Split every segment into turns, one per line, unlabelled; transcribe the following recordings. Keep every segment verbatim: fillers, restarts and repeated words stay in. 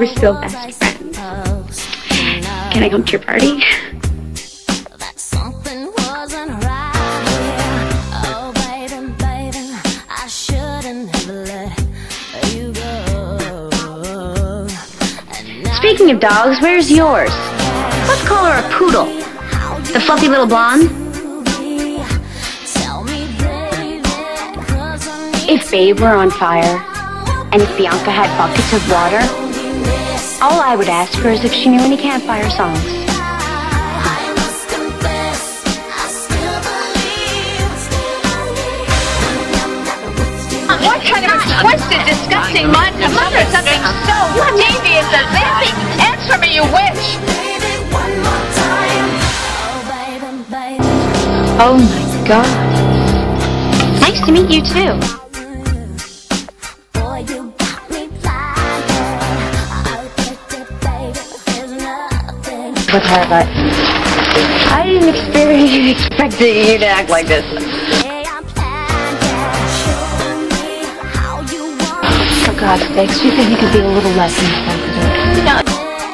We're still best friends. Can I come to your party? Speaking of dogs, where's yours? Let's call her a poodle. The fluffy little blonde. If Babe were on fire, and if Bianca had buckets of water, all I would ask her is if she knew any campfire songs.
What kind of a twisted, disgusting mind comes up with something so devious as this? Answer me, you witch!
Oh my God. Nice to meet you too. With her, but I didn't experience expect you to act like this. For God's sakes, do you think you could be a little less insensitive? No.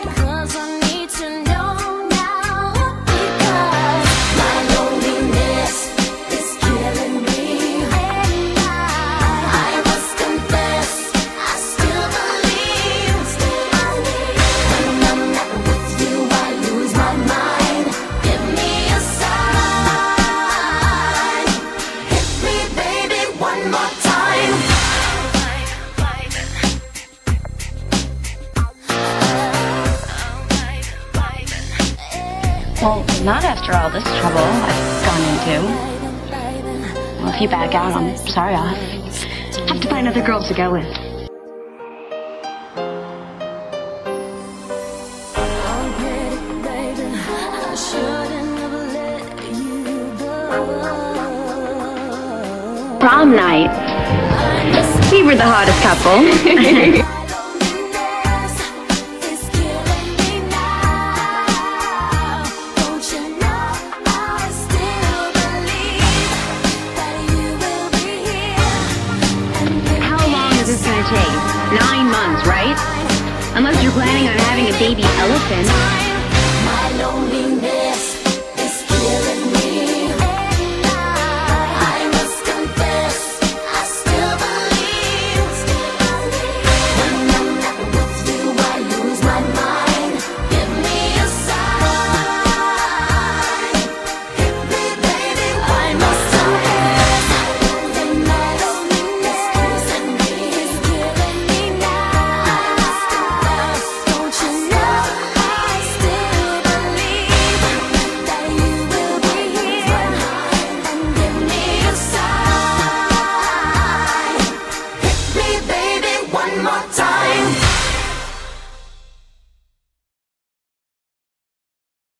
Well, not after all this trouble I've gone into. Well, if you back out, I'm sorry, I'll have to find other girls to go with. Prom night. We were the hottest couple. Nine months, right? Unless you're planning on having a baby elephant.